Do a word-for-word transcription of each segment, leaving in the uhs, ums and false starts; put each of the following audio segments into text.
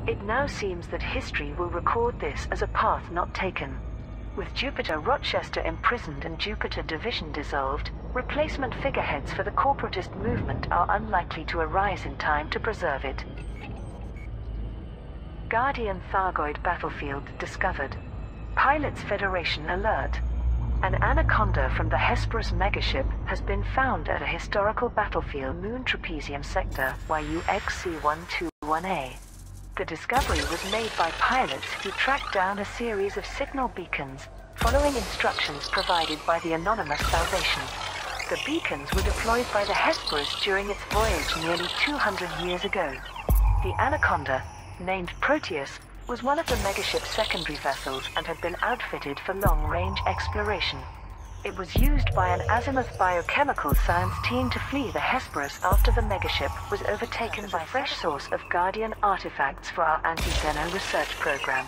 It now seems that history will record this as a path not taken. With Jupiter Rochester imprisoned and Jupiter Division dissolved, replacement figureheads for the corporatist movement are unlikely to arise in time to preserve it. Guardian Thargoid battlefield discovered. Pilots Federation alert. An anaconda from the Hesperus megaship has been found at a historical battlefield Moon Trapezium sector Y U X C one twenty-one A. The discovery was made by pilots who tracked down a series of signal beacons, following instructions provided by the anonymous Salvation. The beacons were deployed by the Hesperus during its voyage nearly two hundred years ago. The anaconda, named Proteus, was one of the megaship's secondary vessels and had been outfitted for long-range exploration. It was used by an Azimuth biochemical science team to flee the Hesperus after the megaship was overtaken by a fresh source of Guardian artifacts for our anti-Xeno research program.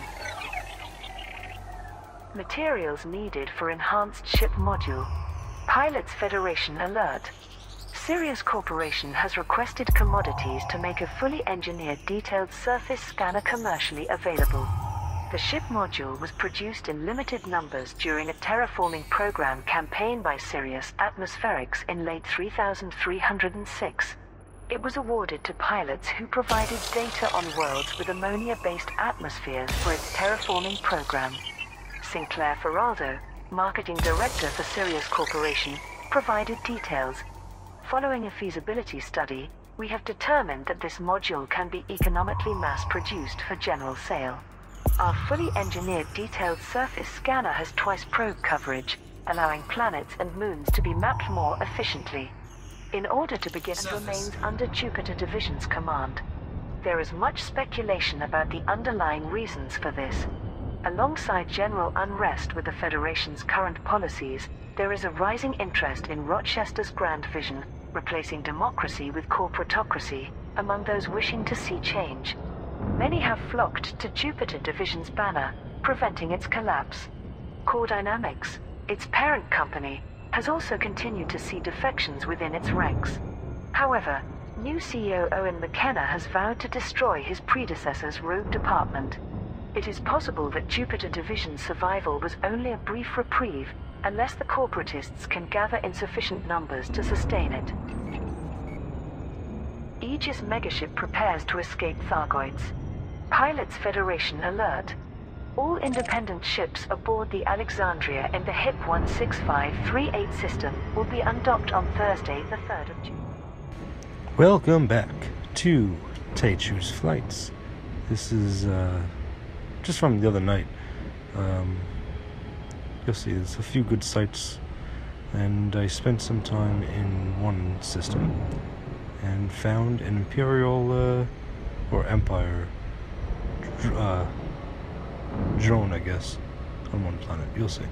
Materials needed for enhanced ship module. Pilots Federation alert. Sirius Corporation has requested commodities to make a fully engineered detailed surface scanner commercially available. The ship module was produced in limited numbers during a terraforming program campaign by Sirius Atmospherics in late three thousand three hundred six. It was awarded to pilots who provided data on worlds with ammonia-based atmospheres for its terraforming program. Sinclair Feraldo, marketing director for Sirius Corporation, provided details. Following a feasibility study, we have determined that this module can be economically mass-produced for general sale. Our fully engineered detailed surface scanner has twice probe coverage, allowing planets and moons to be mapped more efficiently. In order to begin, it remains under Jupiter Division's command. There is much speculation about the underlying reasons for this. Alongside general unrest with the Federation's current policies, there is a rising interest in Rochester's grand vision, replacing democracy with corporatocracy, among those wishing to see change. Many have flocked to Jupiter Division's banner, preventing its collapse. Core Dynamics, its parent company, has also continued to see defections within its ranks. However, new C E O Owen McKenna has vowed to destroy his predecessor's rogue department. It is possible that Jupiter Division's survival was only a brief reprieve, unless the corporatists can gather insufficient numbers to sustain it. Aegis megaship prepares to escape Thargoids. Pilots Federation alert. All independent ships aboard the Alexandria in the H I P one six five three eight system will be undocked on Thursday, the third of June. Welcome back to Teichu's Flights. This is uh, just from the other night. Um, you'll see there's a few good sites, and I spent some time in one system and found an Imperial uh, or Empire uh, drone, I guess, on one planet. You'll see.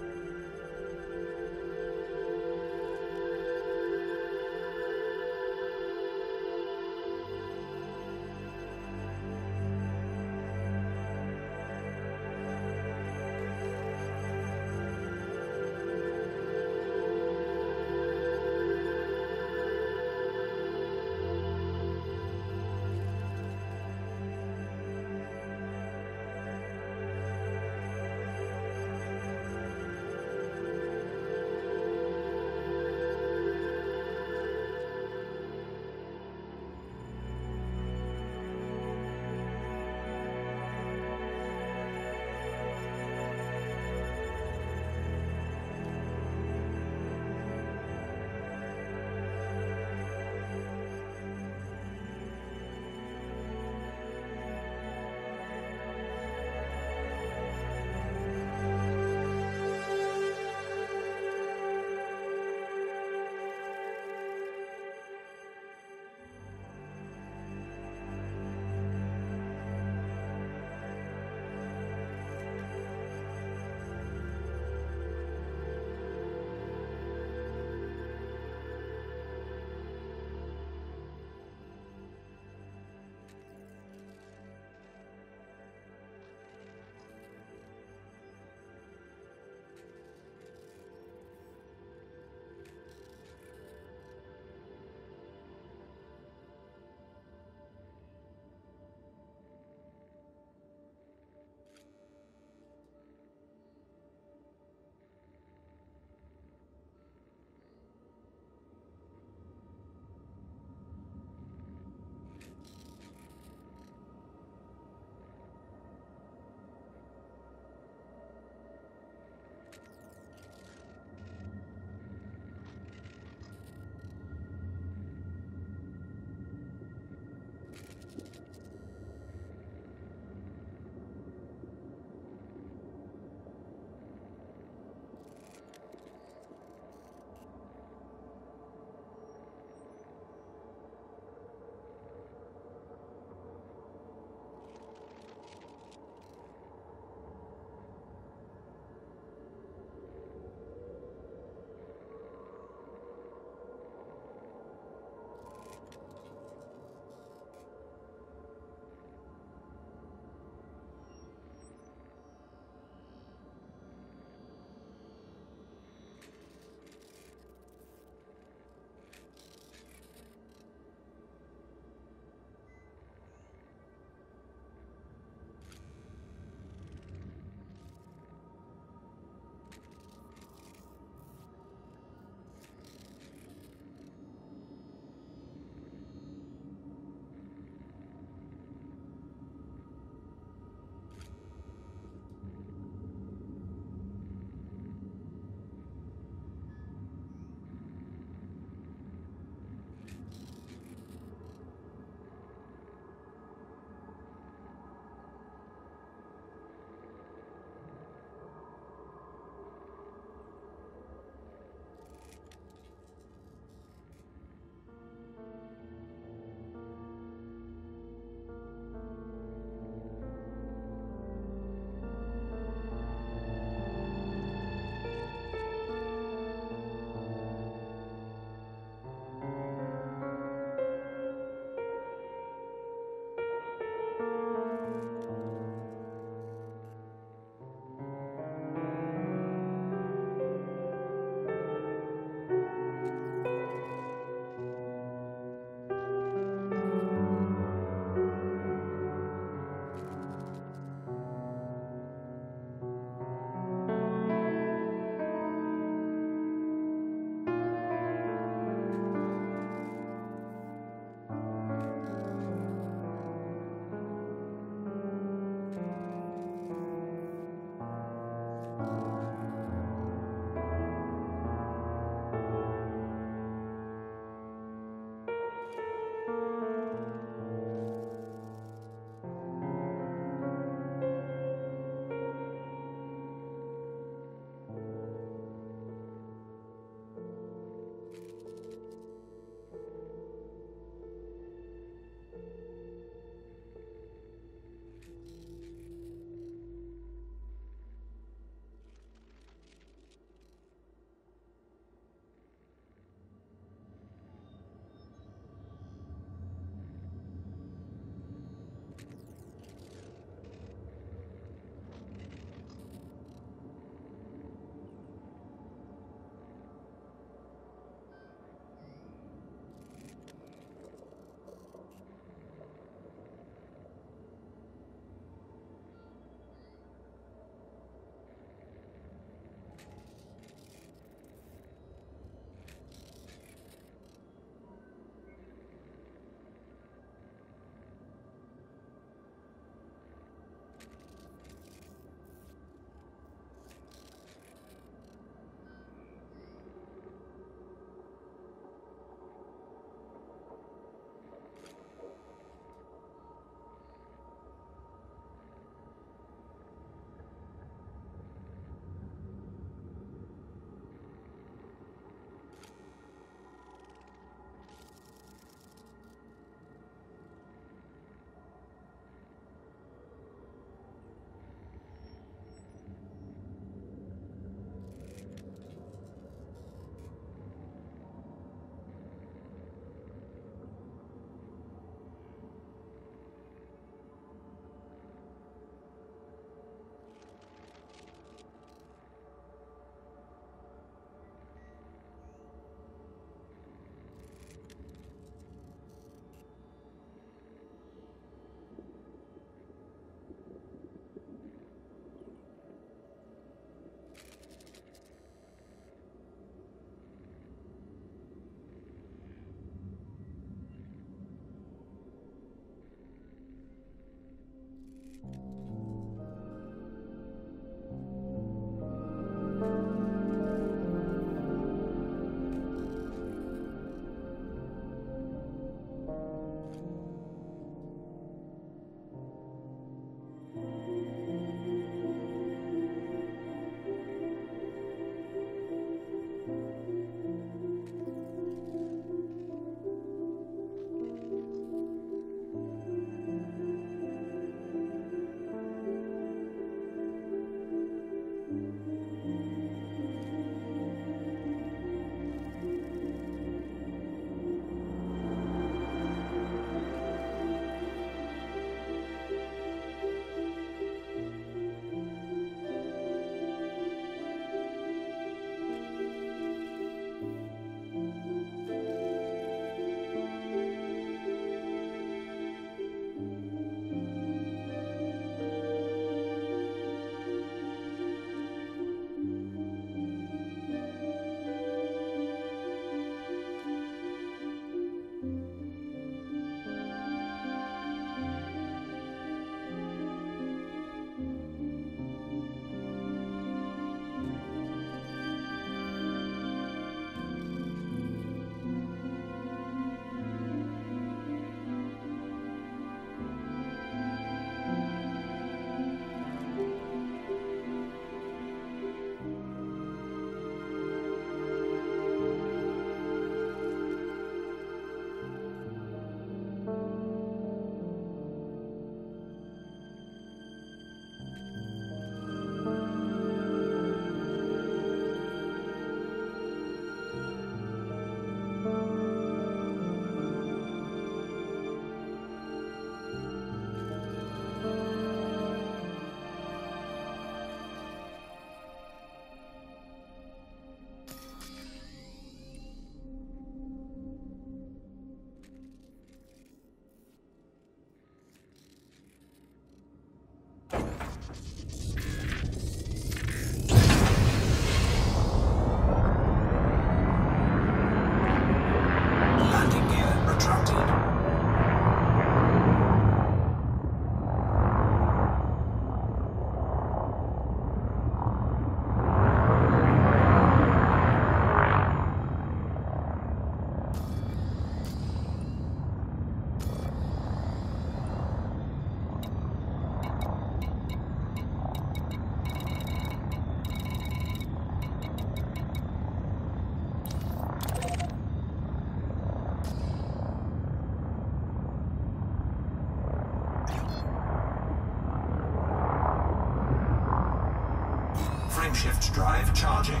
frameshift drive charging.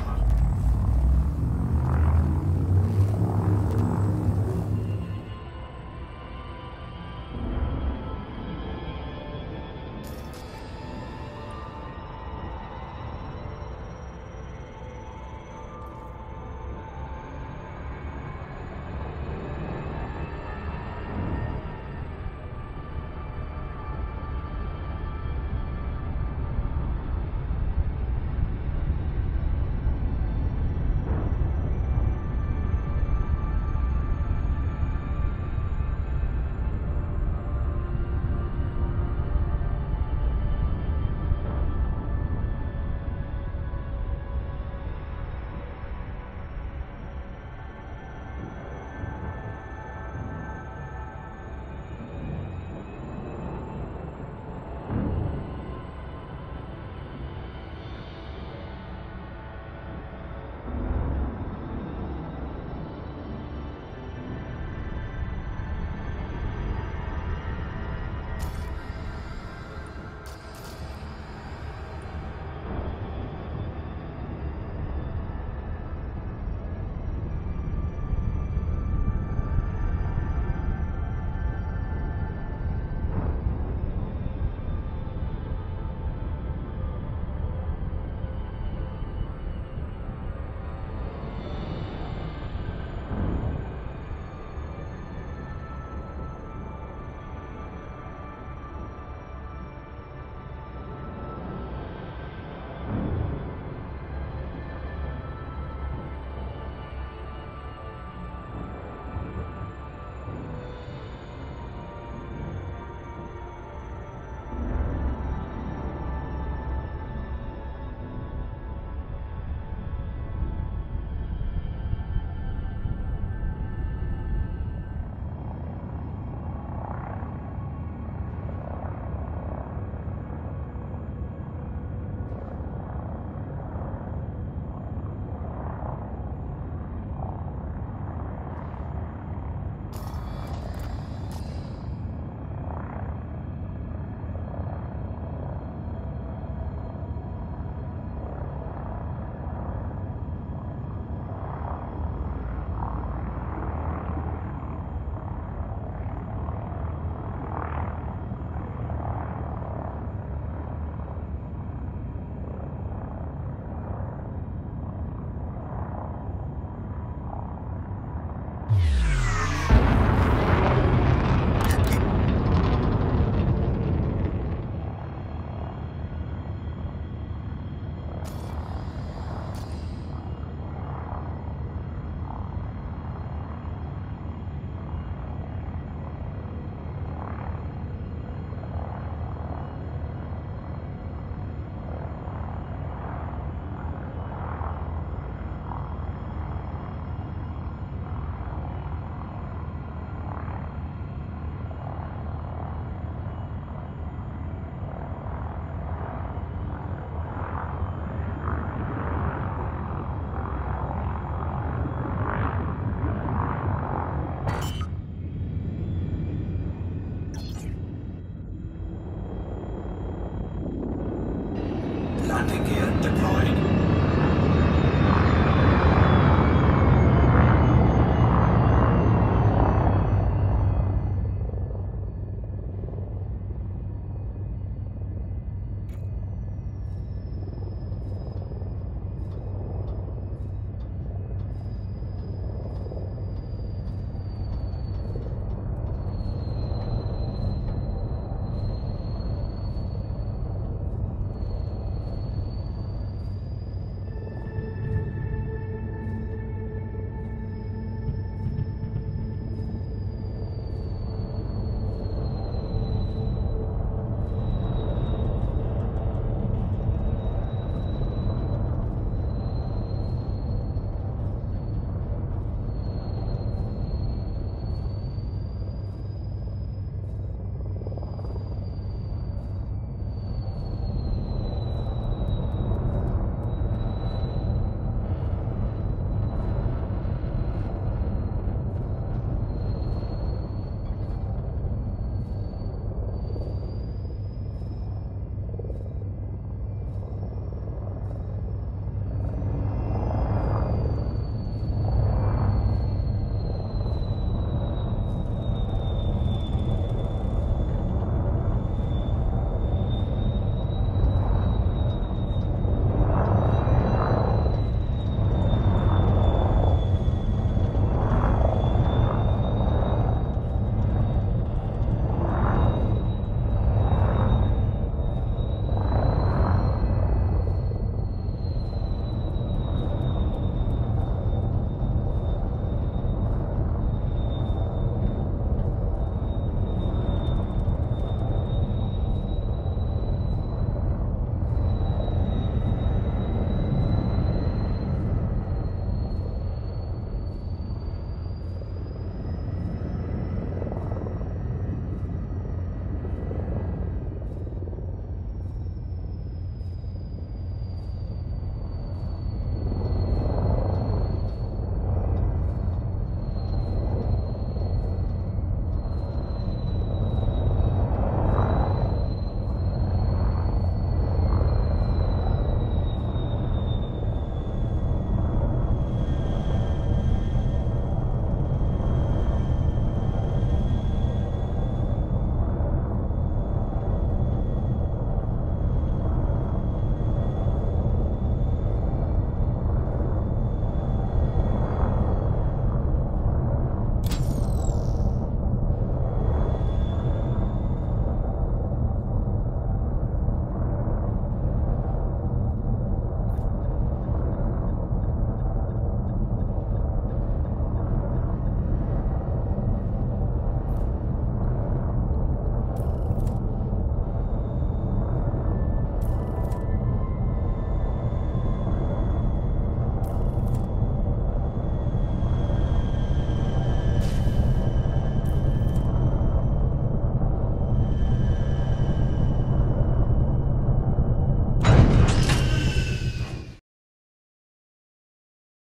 Landing gear deployed.